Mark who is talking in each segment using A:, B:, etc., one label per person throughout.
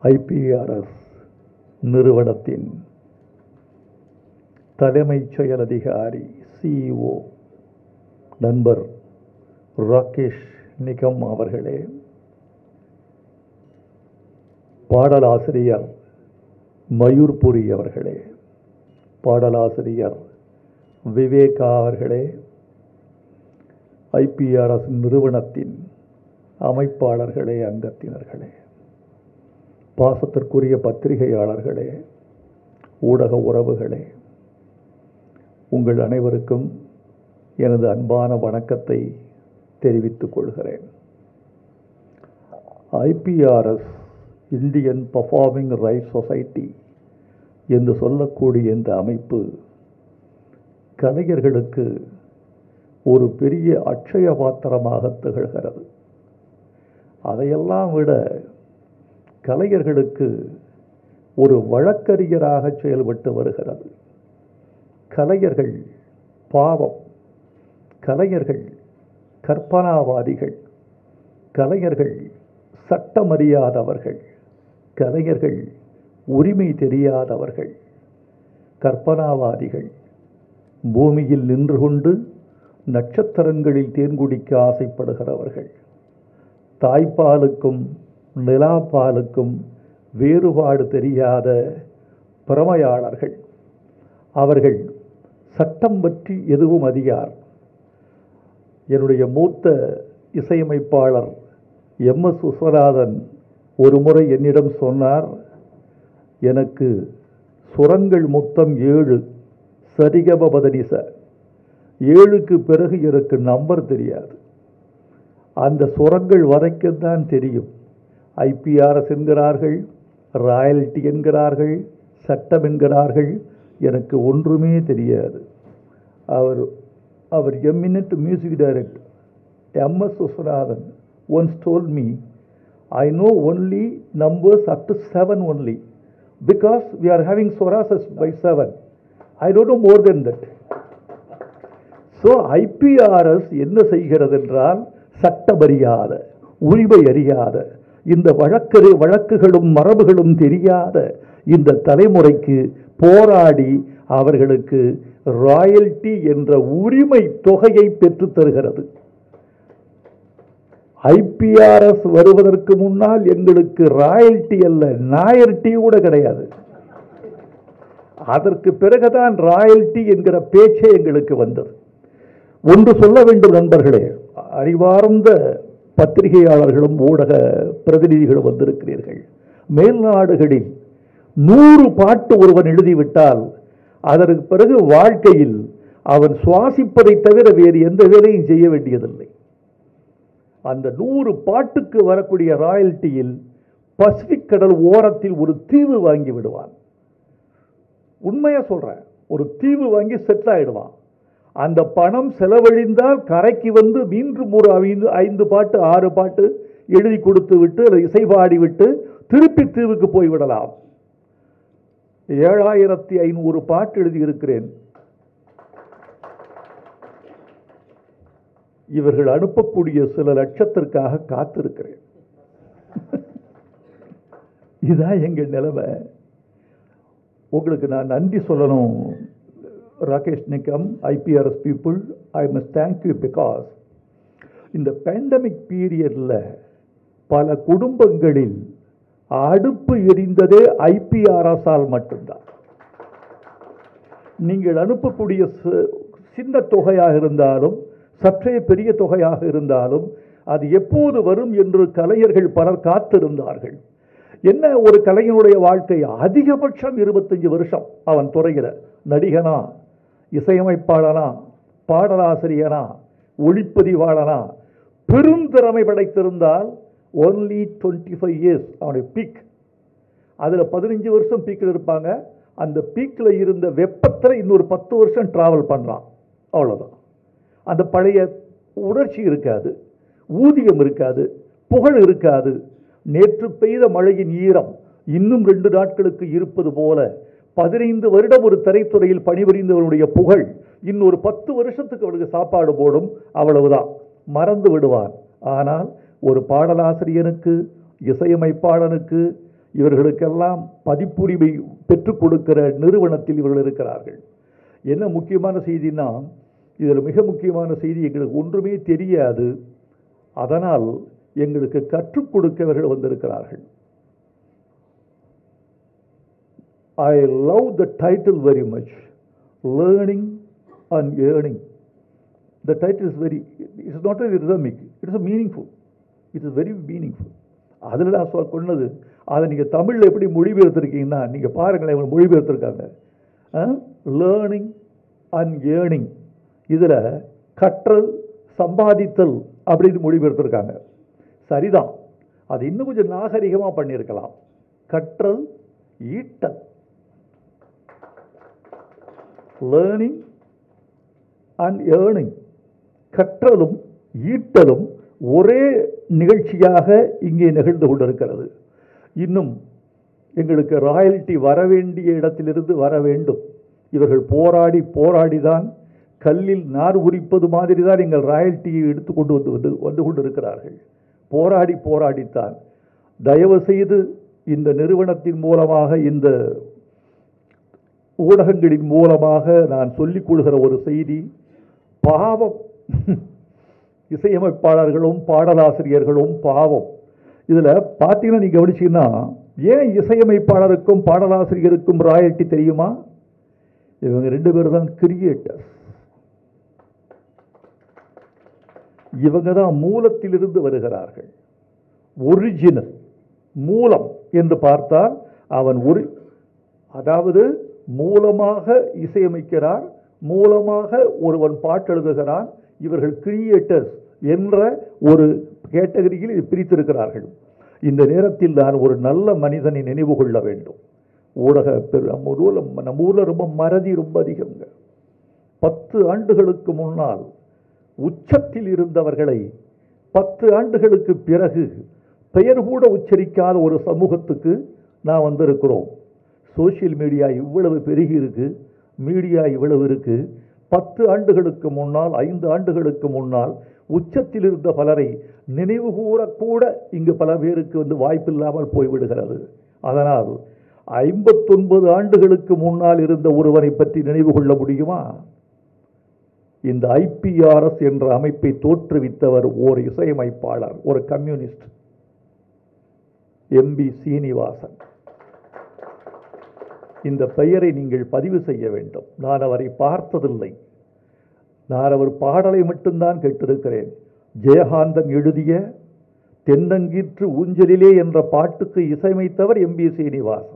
A: IPRS நிறுவனத்தின் தலைமைச் செயல் அதிகாரி சிஇஓ நண்பர் ராகேஷ் நிகம் அவர்களே, பாடலாசிரியர் மயூர்புரி அவர்களே, பாடலாசிரியர் விவேகா அவர்களே, ஐபிஆர்எஸ் நிறுவனத்தின் அமைப்பாளர்களே, அங்கத்தினர்களே, பாசத்திற்குரிய பத்திரிகையாளர்களே, ஊடக உறவுகளே, உங்கள் அனைவருக்கும் எனது அன்பான வணக்கத்தை தெரிவித்துக் கொள்கிறேன். IPRS Indian performing rights society என்று சொல்லக்கூடிய இந்த அமைப்பு கலைஞர்களுக்கு ஒரு பெரிய அட்சய பாத்திரமாக திகழ்கிறது. அதையெல்லாம் விட கலைஞர்களுக்கு ஒரு வழக்கறிஞராக செயல்பட்டு வருகிறது. கலைஞர்கள் பாவம், கலைஞர்கள் கற்பனாவாதிகள், கலைஞர்கள் சட்டமறியாதவர்கள், கலைஞர்கள் உரிமை தெரியாதவர்கள், கற்பனாவாதிகள் பூமியில் நின்று கொண்டு நட்சத்திரங்களில் தேன்குடிக்க ஆசைப்படுகிறவர்கள், தாய்ப்பாலுக்கும் நிலாப்பாலுக்கும் வேறுபாடு தெரியாத பிரமையாளர்கள், அவர்கள் சட்டம் பற்றி எதுவும் அறியார். என்னுடைய மூத்த இசையமைப்பாளர் எம்.எஸ். விஸ்வநாதன் ஒரு முறை என்னிடம் சொன்னார், எனக்கு சுரங்கள் மொத்தம் 7, சரிகம பதனிச 7க்கு பிறகு எனக்கு நம்பர் தெரியாது. அந்த சுரங்கள் வரைக்கும் தான் தெரியும். ஐபிஆர்எஸ் என்கிறார்கள், ராயல்டி என்கிறார்கள், சட்டம் என்கிறார்கள், எனக்கு ஒன்றுமே தெரியாது. அவர் eminent music director M.S. Viswanathan once told me, I know only numbers up to 7 only, because we are having swaras by 7. I don't know more than that. So IPRS என்ன செய்கிறது என்றால், சட்டமறியாத, உரிமை அறியாத, இந்த வழக்குகளும் மரபுகளும் தெரியாத இந்த தலைமுறைக்கு போராடி அவர்களுக்கு ராயல்டி என்ற உரிமை தொகையை பெற்றுத் தருகிறது. ஐபிஆர்எஸ் வருவதற்கு முன்னால் எங்களுக்கு ராயல்டி அல்ல, நாயர்டி கூட கிடையாது. அதற்கு பிறகுதான் ராயல்டி என்கிற பேச்சே எங்களுக்கு வந்தது. ஒன்று சொல்ல வேண்டும் நண்பர்களே, அறிவார்ந்த பத்திரிகையாளர்களும் ஊடக பிரதிநிதிகளும் வந்திருக்கிறீர்கள். மேல்நாடுகளில் 100 பாட்டு ஒருவன் எழுதிவிட்டால் அதற்கு பிறகு வாழ்க்கையில் அவன் சுவாசிப்பதை தவிர வேறு எந்த வேலையும் செய்ய வேண்டியதில்லை. அந்த 100 பாட்டுக்கு வரக்கூடிய ராயல்டியில் பசிபிக் கடல் ஓரத்தில் ஒரு தீவு வாங்கி விடுவான். உண்மையா சொல்றேன், ஒரு தீவு வாங்கி செட்டில் ஆயிடுவான். அந்த பணம் செலவழிந்தால் கரைக்கு வந்து மீண்டும் ஒரு 5 பாட்டு 6 பாட்டு எழுதி கொடுத்து விட்டு அல்லது இசை பாடி விட்டு திருப்பி தீவுக்கு போய்விடலாம். 7500 பாட்டு எழுதியிருக்கிறேன். இவர்கள் அனுப்பக்கூடிய சில லட்சத்திற்காக காத்திருக்கிறேன். இதுதான் எங்கள் நிலைமை. உங்களுக்கு நான் நன்றி சொல்லணும். Rakesh Nigam, IPRS people, I must thank you, because இந்த பேண்டமிக் பீரியட்ல பல குடும்பங்களில் அடுப்பு எரிந்ததே ஐபிஆர்எஸால் மட்டும்தான். நீங்கள் அனுப்பக்கூடிய சின்ன தொகையாக இருந்தாலும் சற்றே பெரிய தொகையாக இருந்தாலும் அது எப்போது வரும் என்று கலைஞர்கள் பலர் காத்திருந்தார்கள். என்ன ஒரு கலைஞனுடைய வாழ்க்கை? அதிகபட்சம் 25 வருஷம் அவன் துறையில நடிகனா, இசையமைப்பாளனா, பாடலாசிரியனா, ஒளிப்பதிவாளனா, பெருந்திறமை படைத்திருந்தால் only 25 years அவனுடைய பீக். அதில் 15 வருஷம் பீக்கில் இருப்பாங்க. அந்த பீக்கில் இருந்த வெப்பத்தில் இன்னொரு 10 வருஷம் டிராவல் பண்ணுறான், அவ்வளோதான். அந்த பழைய உணர்ச்சி இருக்காது, ஊதியம் இருக்காது, புகழ் இருக்காது. நேற்று பெய்த மழையின் ஈரம் இன்னும் 2 நாட்களுக்கு இருப்பது போல 15 வருடம் ஒரு திரைத்துறையில் பணிபுரிந்தவருடைய புகழ் இன்னொரு 10 வருஷத்துக்கு அவனுக்கு சாப்பாடு போடும், அவ்வளவுதான், மறந்து விடுவான். ஆனால் ஒரு பாடலாசிரியனுக்கு, இசையமைப்பாளனுக்கு இவர்களுக்கெல்லாம் பதிப்புரிமை பெற்றுக் கொடுக்கிற நிறுவனத்தில் இவர்கள் இருக்கிறார்கள். என்ன முக்கியமான செய்தின்னா, இதில் மிக முக்கியமான செய்தி, எங்களுக்கு ஒன்றுமே தெரியாது, அதனால் எங்களுக்கு கற்றுக் கொடுக்கவர்கள் வந்திருக்கிறார்கள். I love the title very much, learning and earning. The title is it is not only rhythmic, it is meaningful. It is very meaningful. அதில் நான் சொன்னது, அதை நீங்கள் தமிழில் எப்படி மொழிபெயர்த்திருக்கீங்கன்னா, நீங்கள் பாருங்களேன், இவங்க மொழிபெயர்த்திருக்காங்க. லேர்னிங் அண்ட் ஏர்னிங், இதில் கற்றல் சம்பாதித்தல் அப்படின்னு மொழிபெயர்த்திருக்காங்க. சரிதான், அது இன்னும் கொஞ்சம் நாகரிகமாக பண்ணியிருக்கலாம். கற்றல் ஈட்டல், லேர்னிங் அண்ட் ஏர்னிங், கற்றலும் ஈட்டலும் ஒரே நிகழ்ச்சியாக இங்கே நிகழ்ந்து கொண்டிருக்கிறது. இன்னும் எங்களுக்கு ராயல்ட்டி வர வேண்டிய இடத்திலிருந்து வர வேண்டும். இவர்கள் போராடி போராடிதான், கல்லில் நார் உரிப்பது மாதிரி தான் எங்கள் ராயல்ட்டியை எடுத்துக்கொண்டு வந்து கொண்டிருக்கிறார்கள். போராடி போராடித்தான். தயவு செய்து இந்த நிறுவனத்தின் மூலமாக, இந்த ஊடகங்களின் மூலமாக நான் சொல்லிக் கொள்கிற ஒரு செய்தி, பாவம் இசையமைப்பாளர்களும் பாடலாசிரியர்களும் பாவம். இதில் பார்த்தீங்கன்னா, நீங்கள் கவனிச்சீங்கன்னா, ஏன் இசையமைப்பாளருக்கும் பாடலாசிரியருக்கும் ராயல்ட்டி தெரியுமா? இவங்க ரெண்டு பேரும் தான் கிரியேட்டர்ஸ். இவங்க தான் மூலத்திலிருந்து வருகிறார்கள். ஒரிஜினல் மூலம் என்று பார்த்தால் அவன் அதாவது மூலமாக இசையமைக்கிறார், மூலமாக ஒருவன் பாட்டெழுதுகிறான். இவர்கள் கிரியேட்டர்ஸ் என்ற ஒரு கேட்டகரியில் பிரித்திருக்கிறார்கள். இந்த நேரத்தில் நான் ஒரு நல்ல மனிதனை நினைவு கொள்ள வேண்டும். நம்ம ஊரில் ரொம்ப மறதி ரொம்ப அதிகங்க. 10 ஆண்டுகளுக்கு முன்னால் உச்சத்தில் இருந்தவர்களை 10 ஆண்டுகளுக்கு பிறகு பெயர் கூட உச்சரிக்காத ஒரு சமூகத்துக்கு நான் வந்திருக்கிறோம். சோசியல் மீடியா இவ்வளவு பெருகி இருக்கு, மீடியா இவ்வளவு இருக்கு. 10 ஆண்டுகளுக்கு முன்னால், 5 ஆண்டுகளுக்கு முன்னால் உச்சத்தில் இருந்த பலரை நினைவு கூறக்கூட இங்கு பல பேருக்கு வாய்ப்பில்லாமல் போய்விடுகிறது. அதனால் 59 ஆண்டுகளுக்கு முன்னால் இருந்த ஒருவரை பற்றி நினைவு கொள்ள முடியுமா? இந்த IPRS என்ற அமைப்பை தோற்றுவித்தவர் ஒரு இசையமைப்பாளர், ஒரு கம்யூனிஸ்ட், MB சீனிவாசன். இந்த பெயரை நீங்கள் பதிவு செய்ய வேண்டும். நான் அவரை பார்த்ததில்லை, நான் அவர் பாடலை மட்டும்தான் கேட்டிருக்கிறேன். ஜெயகாந்தன் எழுதிய தென்னங்கீற்று ஊஞ்சலிலே என்ற பாட்டுக்கு இசையமைத்தவர் MB சீனிவாசன்.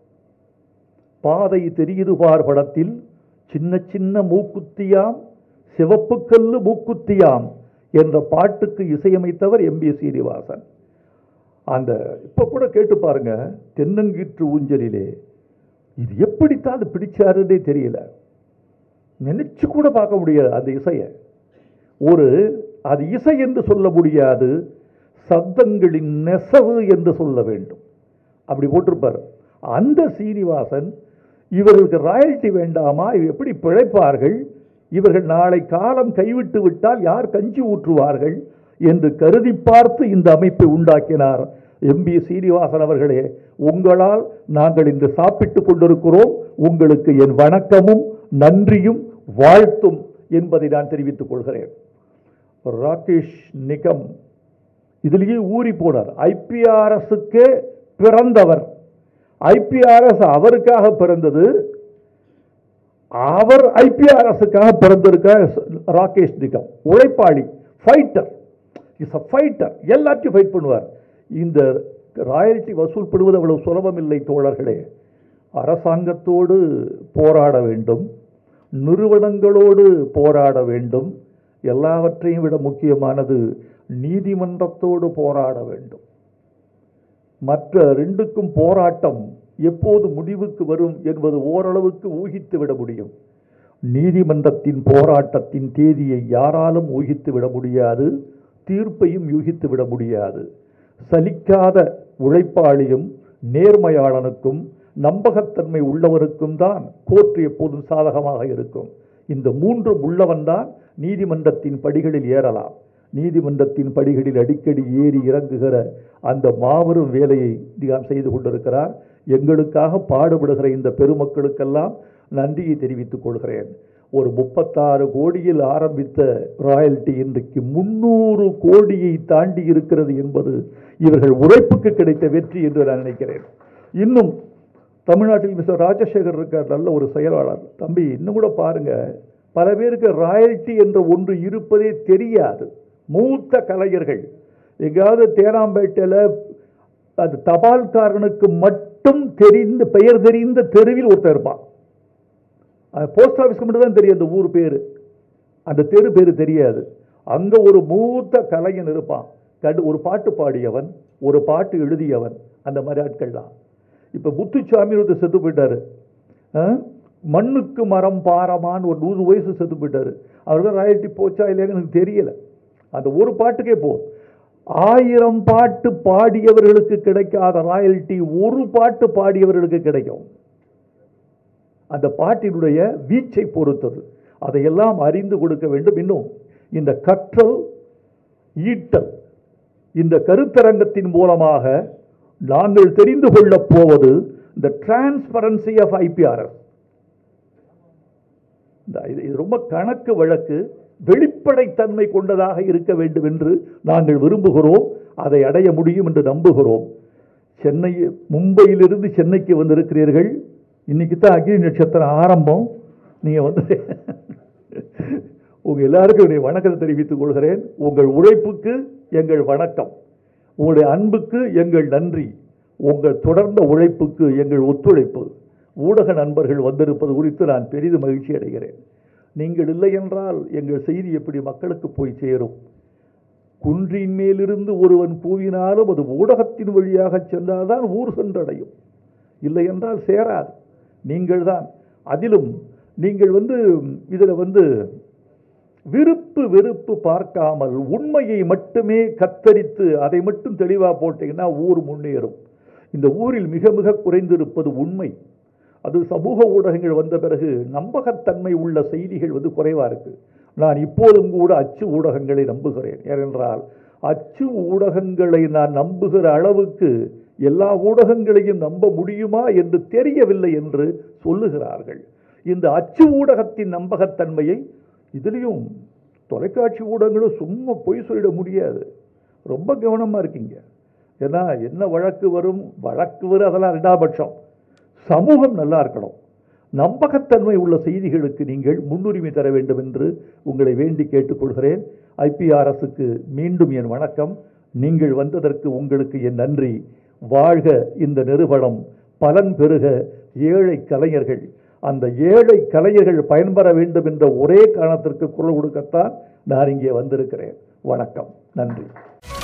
A: பாதை தெரியுது பார் படத்தில் சின்ன சின்ன மூக்குத்தியாம் சிவப்பு கல்லு மூக்குத்தியாம் என்ற பாட்டுக்கு இசையமைத்தவர் MB சீனிவாசன். அந்த இப்ப கூட கேட்டு பாருங்க, தென்னங்கீற்று ஊஞ்சலிலே. இது எப்படித்தான் அது பிடிச்சாருன்னே தெரியல, நினைச்சு கூட பார்க்க முடியாது அந்த இசையை. அது இசை என்று சொல்ல முடியாது, சப்தங்களின் நெசவு என்று சொல்ல வேண்டும். அப்படி போட்டிருப்பார் அந்த சீனிவாசன். இவர்களுக்கு ராயல்ட்டி வேண்டாமா? எப்படி பிழைப்பார்கள்? இவர்கள் நாளை காலம் கைவிட்டு விட்டால் யார் கஞ்சி ஊற்றுவார்கள் என்று கருதி பார்த்து இந்த அமைப்பை உண்டாக்கினார் MB சீனிவாசன் அவர்களே. உங்களால் நாங்கள் இன்று சாப்பிட்டுக் கொண்டிருக்கிறோம். உங்களுக்கு என் வணக்கமும் நன்றியும் வாழ்த்தும் என்பதை நான் தெரிவித்துக் கொள்கிறேன். ராகேஷ் நிகம் இதிலேயே ஊறி போனார். IPRSக்கு பிறந்தவர். IPRS அவருக்காக பிறந்தது, அவர் IPRSக்காக பிறந்திருக்க. ராகேஷ் நிகம் உழைப்பாளி, ஃபைட்டர், இஸ் அ ஃபைட்டர், எல்லாத்தையும் ஃபைட் பண்ணுவார். இந்த ராயல்ட்டி வசூல் பண்ணுவது அவ்வளவு சுலபம் இல்லை தோழர்களே. அரசாங்கத்தோடு போராட வேண்டும், நிறுவனங்களோடு போராட வேண்டும், எல்லாவற்றையும் விட முக்கியமானது நீதிமன்றத்தோடு போராட வேண்டும். மற்ற ரெண்டுக்கும் போராட்டம் எப்போது முடிவுக்கு வரும் என்பது ஓரளவுக்கு ஊகித்து விட முடியும். நீதிமன்றத்தின் போராட்டத்தின் தேதியை யாராலும் ஊகித்து விட முடியாது, தீர்ப்பையும் யூகித்து விட முடியாது. சலிக்காத உழைப்பாளியும் நேர்மையாளனுக்கும் நம்பகத்தன்மை உள்ளவருக்கும் தான் கோர்ட் எப்போதும் சாதகமாக இருக்கும். இந்த மூன்றும் உள்ளவன் தான் நீதிமன்றத்தின் படிகளில் ஏறலாம். நீதிமன்றத்தின் படிகளில் அடிக்கடி ஏறி இறங்குகிற அந்த மாபெரும் வேலையை நாம் செய்து கொண்டிருக்கிறார். எங்களுக்காக பாடுபடுகிற இந்த பெருமக்களுக்கெல்லாம் நன்றியை தெரிவித்துக் கொள்கிறேன். ஒரு 36 கோடியில் ஆரம்பித்த ராயல்டி இன்றைக்கு 300 கோடியை தாண்டி இருக்கிறது என்பது இவர்கள் உழைப்புக்கு கிடைத்த வெற்றி என்று நான் நினைக்கிறேன். இன்னும் தமிழ்நாட்டில் மிஸ்டர் ராஜசேகர் இருக்கார், நல்ல ஒரு செயலாளர். தம்பி, இன்னும் கூட பாருங்க, பல பேருக்கு ராயல்டி என்ற ஒன்று இருப்பதே தெரியாது. மூத்த கலைஞர்கள் எங்காவது தேனாம்பேட்டையில் அது தபால்காரனுக்கு மட்டும் தெரிந்த பெயர் தெரிந்த தெருவில் ஒருத்தர் இருப்பான். போஸ்ட் ஆஃபீஸ்க்கு மட்டும் தான் தெரியும் அந்த ஊர் பேர், அந்த தெரு பேர் தெரியாது. அங்கே ஒரு மூத்த கலைஞன் இருப்பான், ஒரு பாட்டு பாடியவன், ஒரு பாட்டு எழுதியவன், அந்த மாதிரி ஆட்கள் தான். இப்போ முத்துச்சாமி ஒருத்தர் செத்து போயிட்டாரு. மண்ணுக்கு மரம் பாரமான்னு ஒரு 100 வயசு செத்து போயிட்டாரு. அவருக்கு ராயல்டி போச்சா இல்லையான்னு எனக்கு தெரியல. அந்த ஒரு பாட்டுக்கே போகும். 1000 பாட்டு பாடியவர்களுக்கு கிடைக்காத ராயல்டி ஒரு பாட்டு பாடியவர்களுக்கு கிடைக்கும். அந்த பாட்டினுடைய வீச்சை பொறுத்தது. அதையெல்லாம் அறிந்து கொடுக்க வேண்டும். இன்னும் இந்த கற்றல் ஈட்டல் இந்த கருத்தரங்கத்தின் மூலமாக நாங்கள் தெரிந்து கொள்ளப் போவது இந்த டிரான்ஸ்பரன்சி ஆஃப் ஐபிஆர்எஸ். இது ரொம்ப கணக்கு வழக்கு, வெளிப்படைத்தன்மை கொண்டதாக இருக்க வேண்டும் என்று நாங்கள் விரும்புகிறோம். அதை அடைய முடியும் என்று நம்புகிறோம். சென்னை, மும்பையிலிருந்து சென்னைக்கு வந்திருக்கிறீர்கள். இன்னைக்கு தான் அக்னி நட்சத்திரம் ஆரம்பம். நீங்கள் வந்து உங்கள் எல்லாருக்கும் என்னுடைய வணக்கத்தை தெரிவித்துக் கொள்கிறேன். உங்கள் உழைப்புக்கு எங்கள் வணக்கம், உங்களுடைய அன்புக்கு எங்கள் நன்றி, உங்கள் தொடர்ந்த உழைப்புக்கு எங்கள் ஒத்துழைப்பு. ஊடக நண்பர்கள் வந்திருப்பது குறித்து நான் பெரிதும் மகிழ்ச்சி அடைகிறேன். நீங்கள் இல்லை என்றால் எங்கள் செய்தி எப்படி மக்களுக்கு போய் சேரும்? குன்றின் மேலிருந்து ஒருவன் கூவினாலும் அது ஊடகத்தின் வழியாக சென்றால்தான் ஊர் சென்றடையும், இல்லை என்றால் சேராது. நீங்கள் தான் அதிலும் நீங்கள் இதில் விருப்பு வெறுப்பு பார்க்காமல் உண்மையை மட்டுமே கத்தரித்து அதை மட்டும் தெளிவாக போட்டீங்கன்னா ஊர் முன்னேறும். இந்த ஊரில் மிக மிக குறைந்திருப்பது உண்மை. அது சமூக ஊடகங்கள் வந்த பிறகு நம்பகத்தன்மை உள்ள செய்திகள் குறைவாக இருக்குது. நான் இப்போதும் கூட அச்சு ஊடகங்களை நம்புகிறேன். ஏனென்றால் அச்சு ஊடகங்களை நான் நம்புகிற அளவுக்கு எல்லா ஊடகங்களையும் நம்ப முடியுமா என்று தெரியவில்லை என்று சொல்லுகிறார்கள். இந்த அச்சு ஊடகத்தின் நம்பகத்தன்மையை இதுலேயும் தொலைக்காட்சி ஊடகங்களும் சும்மா பொய் சொல்லிட முடியாது. ரொம்ப கவனமாக இருக்கீங்க. ஏன்னா என்ன வழக்கு வரும் அதெல்லாம் 2ஆம் பட்சம். சமூகம் நல்லா இருக்கணும். நம்பகத்தன்மை உள்ள செய்திகளுக்கு நீங்கள் முன்னுரிமை தர வேண்டும் என்று உங்களை வேண்டி கேட்டுக்கொள்கிறேன். ஐபிஆர்எஸ்க்கு மீண்டும் என் வணக்கம். நீங்கள் வந்ததற்கு உங்களுக்கு என் நன்றி. வாழ்க இந்த நிறுவனம், பலன் பெருக ஏழை கலைஞர்கள். அந்த ஏழை கலைஞர்கள் பயன்பெற வேண்டும் என்ற ஒரே காரணத்திற்கு குரல் கொடுக்கத்தான் நான் இங்கே வந்திருக்கிறேன். வணக்கம், நன்றி.